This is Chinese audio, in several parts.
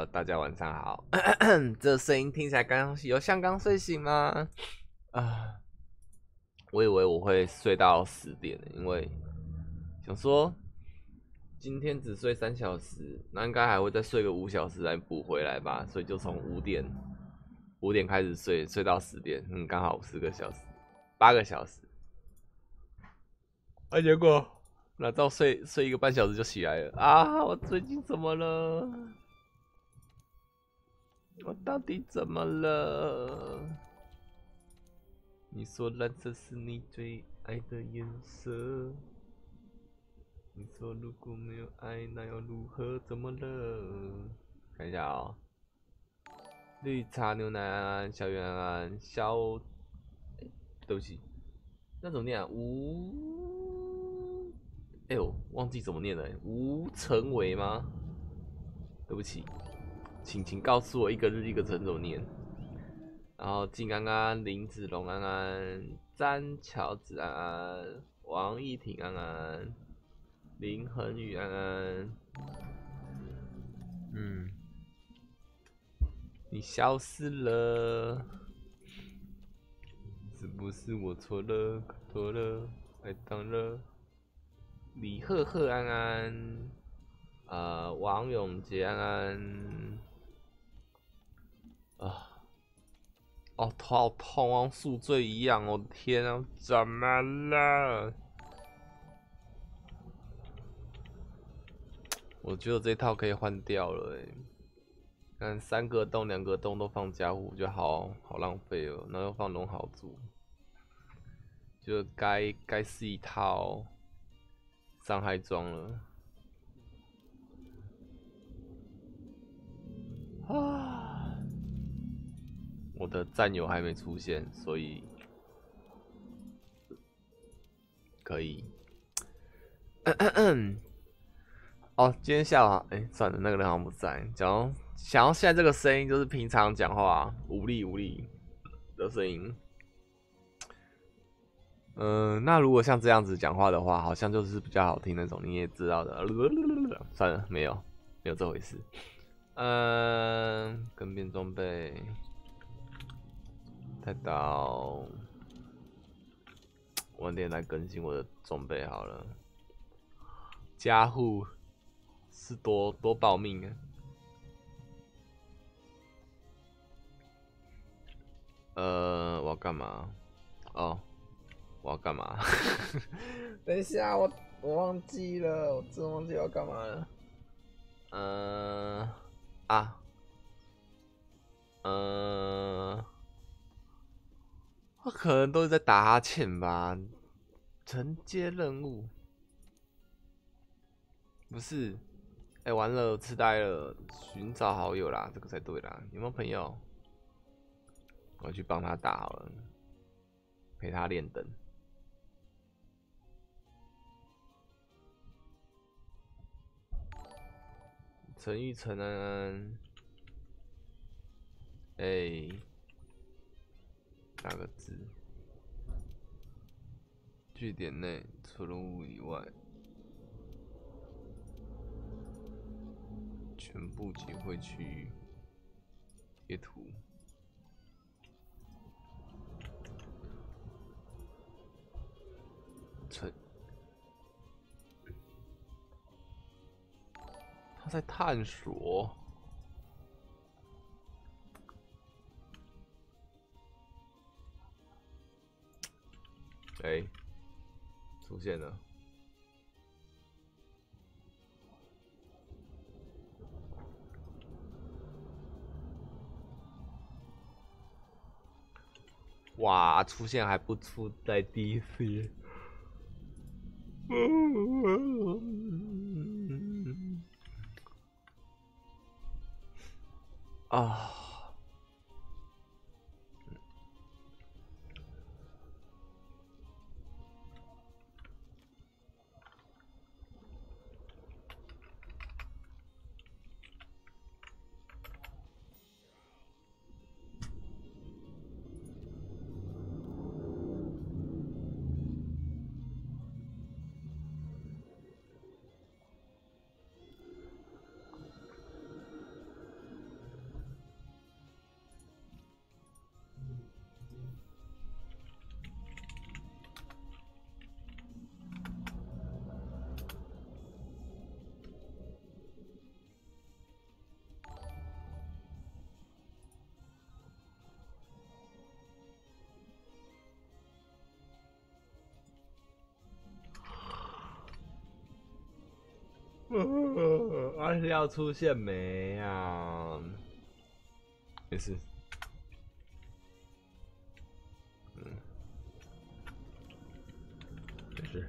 大家晚上好。这声音听起来刚有像刚睡醒吗？我以为我会睡到10点，因为想说今天只睡3小时，那应该还会再睡个5小时来补回来吧，所以就从5点开始睡，睡到10点，刚好10个小时，8个小时。结果哪知道睡1个半小时就起来了啊！我最近怎么了？我到底怎么了？你说蓝色是你最爱的颜色，你说如果没有爱，那要如何？怎么了？看一下哦，绿茶牛奶安安，小圆安安，对不起，那怎么念啊？我忘记怎么念了。吴成伟吗？对不起，请告诉我一个日一个成怎么念。然后金安安、林子龙安安、詹乔子安安、王依婷安安、林恒宇安安。你消失了，是不是我错了？错了，爱当了。李赫赫安安，王永杰安安。头好痛，像宿醉一样，我的天啊，怎么了？我觉得这套可以换掉了看3个洞、2个洞都放家户，我觉得好浪费哦。然后又放龙好族，就该是一套伤害装了。我的战友还没出现，所以可以。今天下午算了，那个人好像不在。想要现在这个声音，就是平常讲话无力的声音。那如果像这样子讲话的话，好像就是比较好听那种，你也知道的。算了，没有这回事。更变装备，太刀，晚点来更新我的装备好了。加护是多保命啊！我要干嘛？我要干嘛？等一下，我忘记了，我真忘记我要干嘛了。我可能都是在打哈欠吧。承接任务不是？完了，痴呆了。寻找好友啦，这个才对啦。有没有朋友？我去帮他打好了，陪他练等。陈玉成安安，打个字。据点内，除了物以外，全部集会区域。贴图。他在探索。出现了。哇，出现还不出在第一次耶。 而是要出现没啊？没事。没事。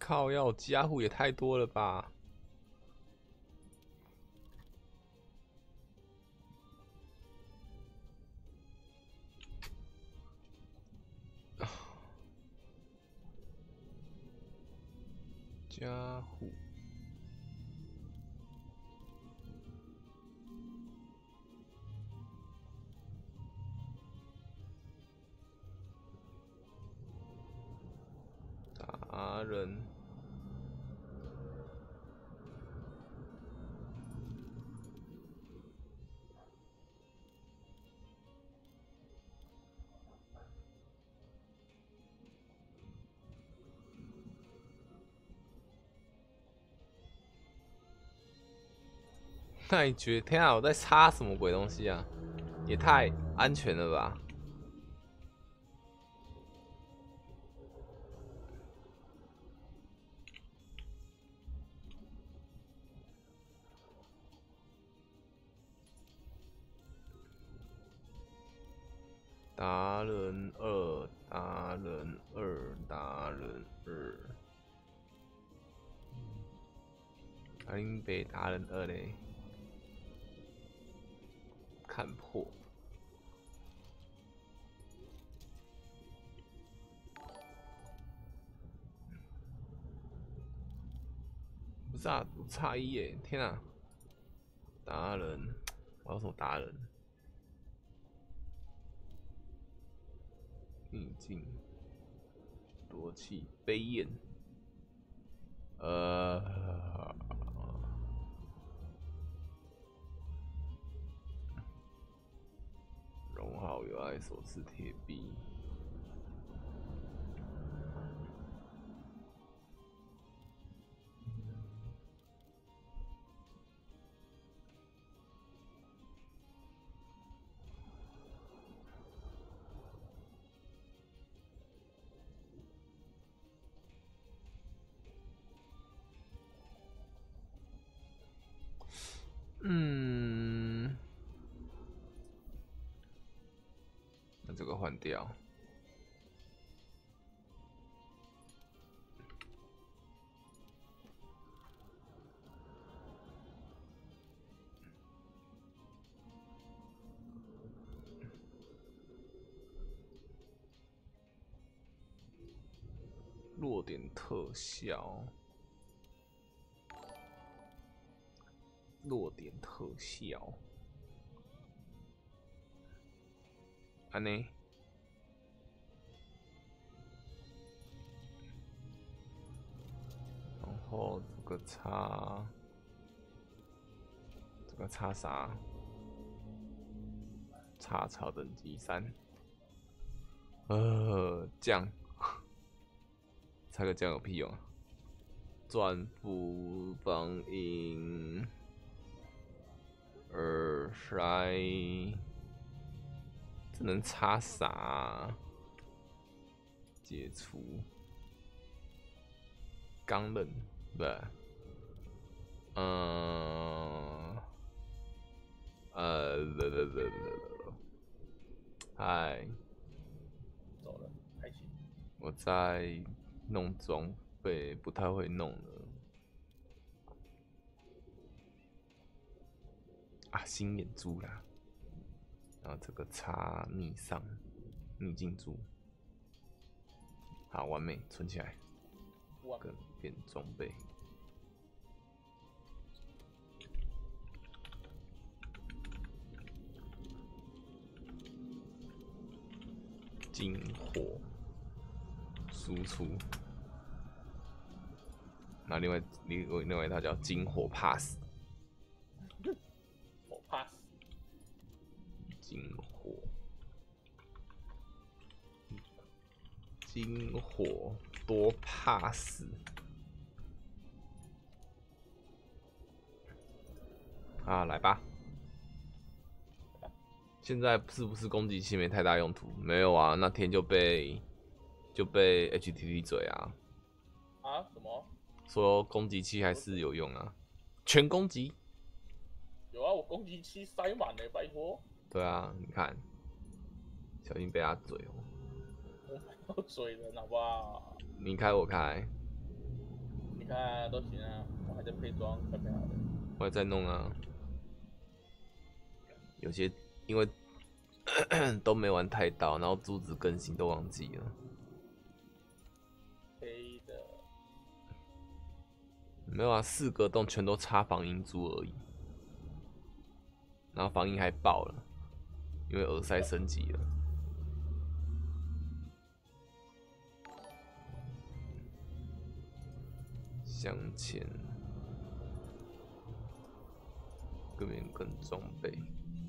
靠，要家户也太多了吧？家户。达人，那你觉得？天啊，我在插什么鬼东西啊？也太安全了吧！达人二，达人二，达人二，阿林北达人二嘞，看破。不是啊，我差一耶！天啊，达人，我要什么达人？逆境，夺气，飞燕，荣浩有爱手持铁臂。那这个换掉。弱点特效，弱点特效，安呢？然后这个差，这个差啥？差超等级3，降，差个降有屁用啊！转复防音耳塞，这能差啥啊？解除钢刃，不对，嗨， 走了，开心。 我在弄装备，不太会弄了。啊，新眼珠啦，然后这个插逆上，逆镜珠，好完美，存起来，跟变装备。金火输出，那另外一套叫金火 pass， 我 pass。 金火多 pass， 啊，来吧。现在是不是攻击器没太大用途？没有啊，那天就被 HTT 嘴啊。 啊？什么？ 说攻击器还是有用啊，全攻击。 有啊，我攻击器塞满了，拜托。 对啊，你看，小心被他嘴哦。 我没有嘴人，好不好？ 你开我开。 看啊，都行啊，我还在配装，快配好了。 我还在弄啊，有些因为都没玩太到，然后珠子更新都忘记了。 黑的。 没有啊，4个洞全都插防音珠而已，然后防音还爆了，因为耳塞升级了。向前，各边跟装备。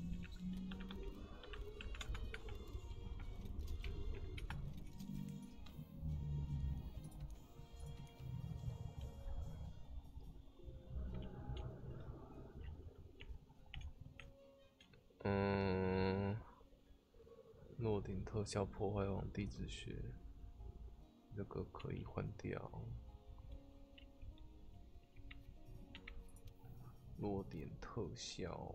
落点特效破坏王地之血，这个可以换掉。落点特效。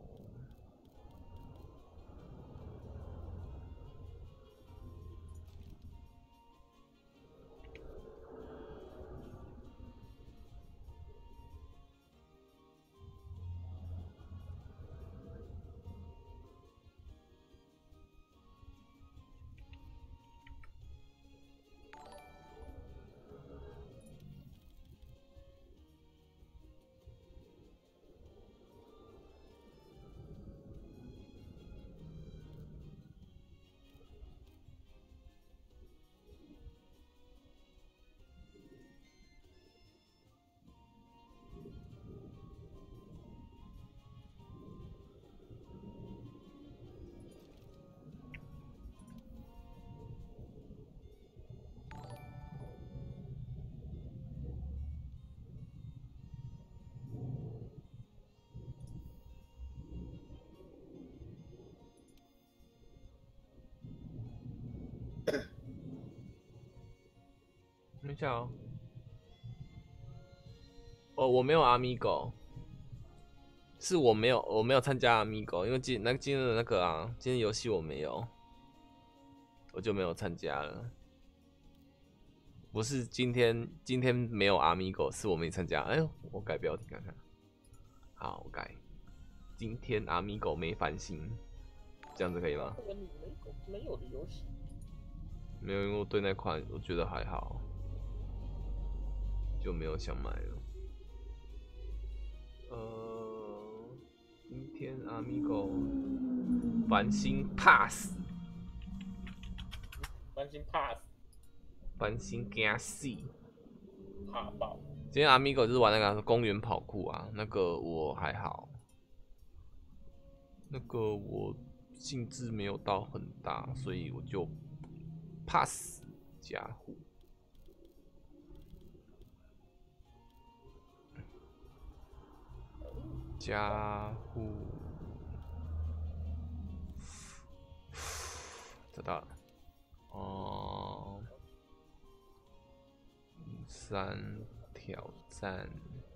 等一下哦，我没有 Amigo， 是我没有参加 Amigo， 因为今天的那个啊，今天游戏我没有，我就没有参加了。不是今天没有 Amigo， 是我没参加。哎呦，我改标题看看。好，我改。今天 Amigo 没翻新，这样子可以吗？ 没有的游戏。 没有，因为我对那款我觉得还好，就没有想买了。今天 Amigo 繁星 Pass， 繁星 Pass， 繁星加 C， 怕爆。 今天 Amigo 就是玩那个公园跑酷啊，那个我还好，那个我兴致没有到很大，所以我就 Pass 加护。加护，找到了。哦，3挑战，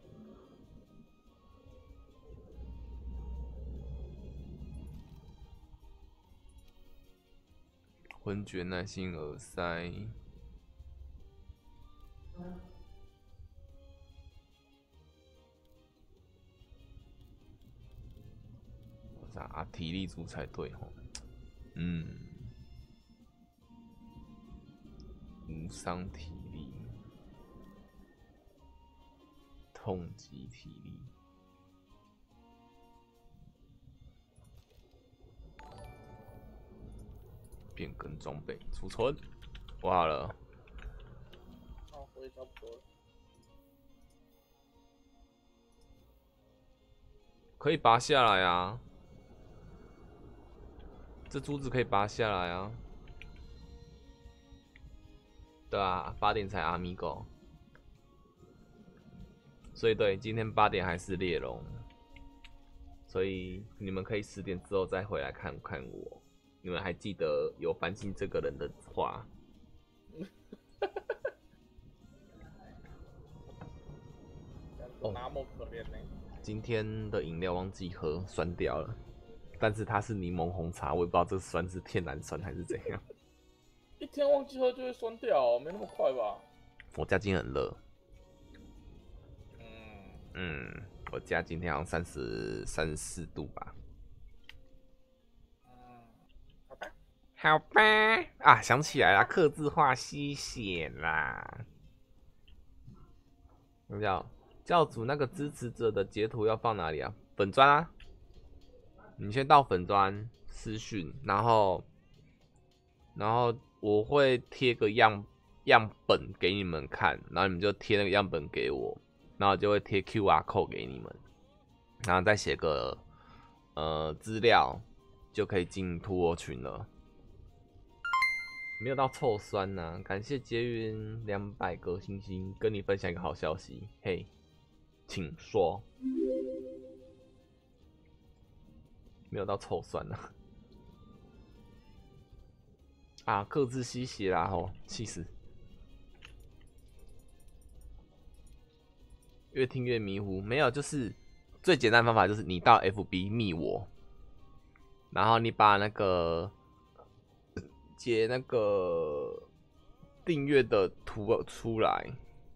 昏厥耐性耳塞。啊，体力组才对吼。无伤体力，痛击体力。变更装备，储存，我好了。 好，我也差不多了。 可以拔下来啊，这珠子可以拔下来啊。对啊，8点才阿米狗，所以对，今天8点还是猎龙，所以你们可以10点之后再回来看看我。你们还记得有繁星这个人的话？ 哦，那么可怜呢。 今天的饮料忘记喝，酸掉了。但是它是柠檬红茶，我也不知道这酸是天然酸还是怎样。 一天忘记喝就会酸掉，没那么快吧？ 我家今天很热， 我家今天好像34度吧。 好吧。 好吧。啊，想起来了，客制化吸血啦。教主那个支持者的截图要放哪里啊？粉专啊。你先到粉专私讯，然后我会贴个样本给你们看，然后你们就贴那个样本给我，然后就会贴 QR code 给你们，然后再写个资料，就可以进兔窝群了。没有到臭酸呐、啊，感谢捷云200个星星，跟你分享一个好消息，嘿，请说。没有到臭酸呐、啊，各自吸血啦吼，气死！越听越迷糊，没有，就是最简单的方法就是你到 FB 密我，然后你把那个截那个订阅的图出来。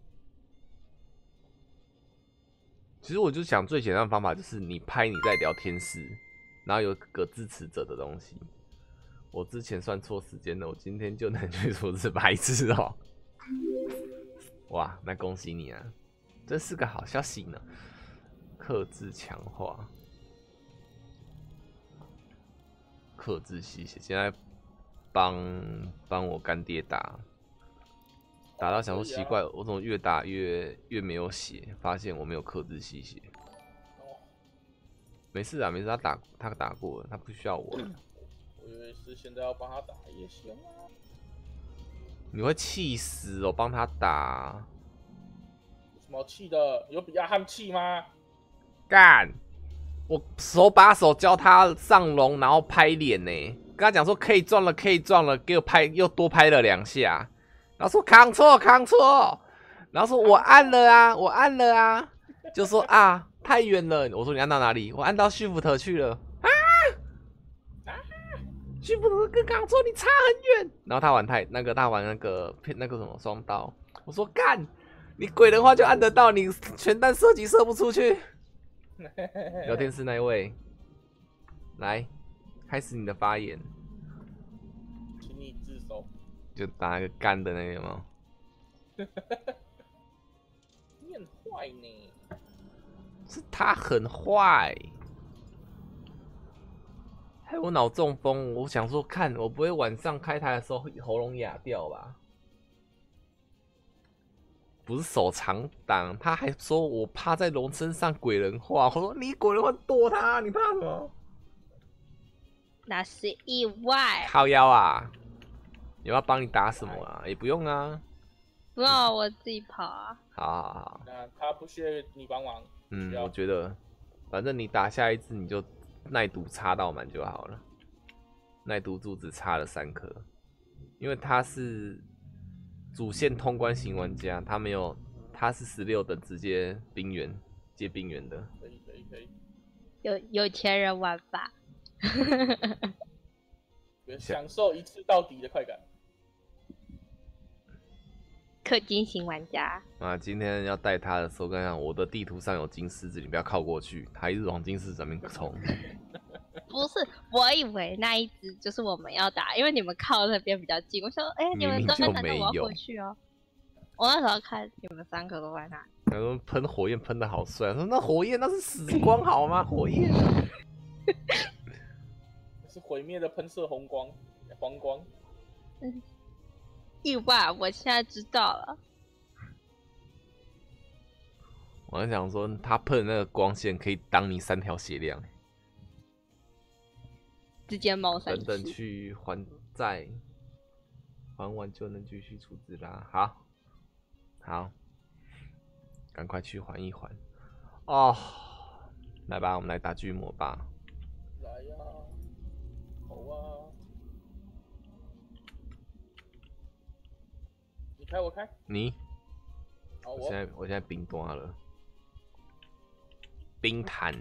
其实我就想最简单的方法就是你拍你在聊天室，然后有个支持者的东西。我之前算错时间了，我今天就能去处置白痴哦。哇，那恭喜你啊！这是个好消息呢。克制强化，克制吸血，现在帮我干爹打到想说奇怪，我怎么越打越没有血？发现我没有克制吸血。没事啊，没事，他打过了，他不需要我。 我以为是现在要帮他打也行啊。 你会气死哦，帮他打。 有什么气的？有比阿汉气吗？ 干！我手把手教他上龙，然后拍脸呢。跟他讲说可以撞了，可以撞了，给我拍又多拍了2下。然后说扛错，然后说我按了啊，就说啊太远了。我说你按到哪里？我按到Shift去了。Shift跟刚说你差很远。然后他玩那个什么双刀。我说干，你鬼人话就按得到，你全弹射击射不出去。聊天室那一位，来开始你的发言。 请你自首。 就打那个干的那个吗？ 你很坏呢。 是他很坏，害我脑中风。我想说，看我不会晚上开台的时候喉咙哑掉吧？不是手长挡，他还说我趴在龙身上鬼人话。我说你鬼人话躲他，你怕什么？ 那是意外。 靠腰啊！有要帮你打什么啊？也不用啊。 不用，我自己跑啊。 好。 那他不需要你帮忙。 我觉得，反正你打下一次你就耐毒插到满就好了。耐毒柱只插了3颗，因为他是主线通关型玩家，他没有，他是16等直接冰原接冰原的。 可以。 有钱人玩法。 享受一次到底的快感。 氪金型玩家啊，今天要带他的时候，跟他讲我的地图上有金狮子，你不要靠过去，他一直往金狮子上面冲。 不是，我以为那一只就是我们要打，因为你们靠那边比较近。我想说，你们都在那，那我要过去哦。我那时候看你们3个都在那。 他说喷火焰喷的好帅，说那火焰那是死光好吗？火焰是毁灭的喷射黄光。 意外，我现在知道了。 我在想说，他喷的那个光线可以挡你3条血量， 直接猫3次。 等去还债，还完就能继续处置啦。好，赶快去还一还。哦，来吧，我们来打巨魔吧。 来呀，好啊。你开我开。 你。 好， 我现在冰端了。冰弹。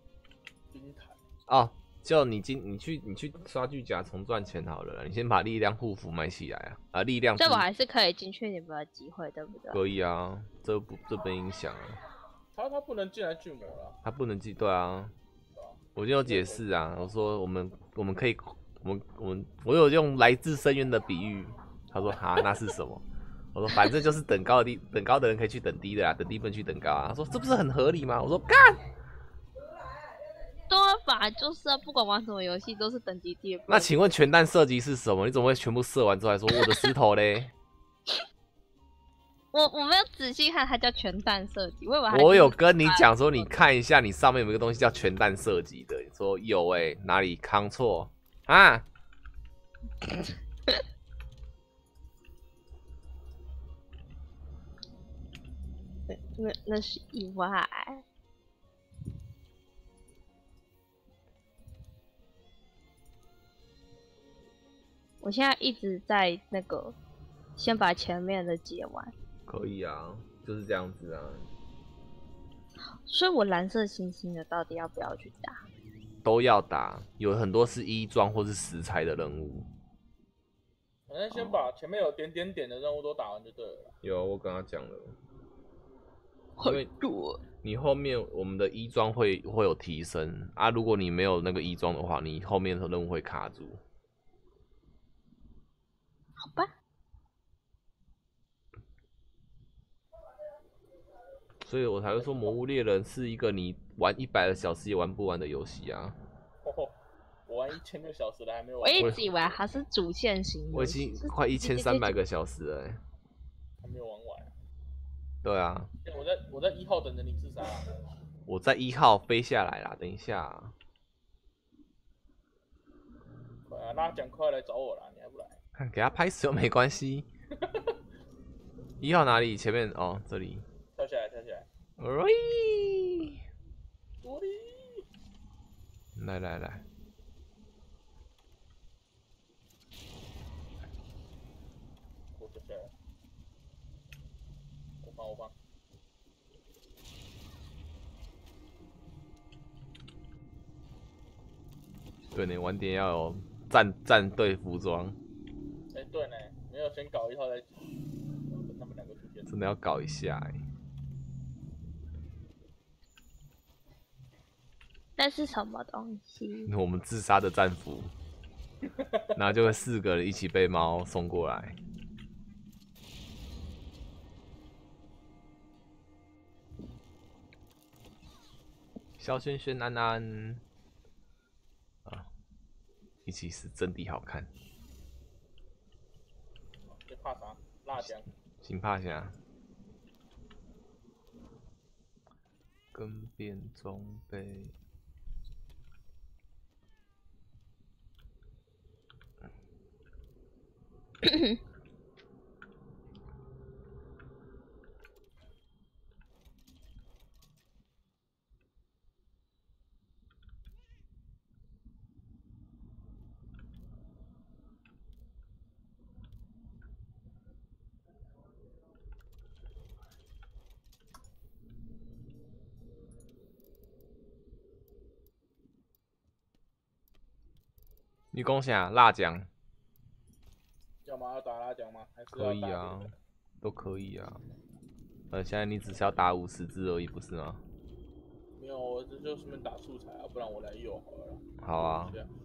哦，就你去刷巨甲重赚钱好了啦，你先把力量护符买起来啊！力量。 这我还是可以进去你们的机会，对不对？ 可以啊，这不影响啊。 他不能进来巨魔了。 他不能进，对啊，我就有解释啊，我说我们可以，我有用来自深渊的比喻，他说哈那是什么？我说反正就是等高的人可以去等低的啊，等低不能去等高啊。他说这不是很合理吗？我说干。 对吧？就是啊，不管玩什么游戏都是等级低的。 那请问全弹射击是什么？你怎么会全部射完之后还说我的石头嘞？ 我没有仔细看，它叫全弹射击。 我有跟你讲说，你看一下你上面有没有个东西叫全弹射击的。你说有哪里康错啊？ 那是意外。我现在一直在那个，先把前面的解完。 可以啊，就是这样子啊。 所以我蓝色星星的到底要不要去打？ 都要打，有很多是衣装或是食材的任务。 反正先把前面有点点点的任务都打完就对了。 有，我跟他讲了。因为你后面我们的衣装会有提升啊，如果你没有那个衣装的话，你后面的任务会卡住。 好吧。 所以我才会说《魔物猎人》是一个你玩100个小时也玩不完的游戏啊。 我玩1000个小时了还没玩。 我一直以为它是主线型， 我已经快1300个小时了还没有玩完。 对啊。 我在1号等着你自杀。 我在1号飞下来啦，等一下。 快啊，拉奖快来找我啦，你还不来？ 看给他拍死又没关系。1号哪里？前面哦，这里。 跳下来，跳下来。 来。 我跳下来。我放。 对呢，晚点要有战队服装。 对呢，没有先搞1号再等他们2个出现。 真的要搞一下那是什么东西？ 我们自杀的战服，然后就会4个人一起被猫送过来。小轩轩安安啊，一起是真的好看。 你怕啥？辣酱。 行怕啥？更变装备。你讲啥？辣酱？ 要吗？要打辣酱吗？还是可以啊，都可以啊。现在你只是要打50只而已，不是吗？ 没有，我这就顺便打素材啊，不然我来用好了。 好啊。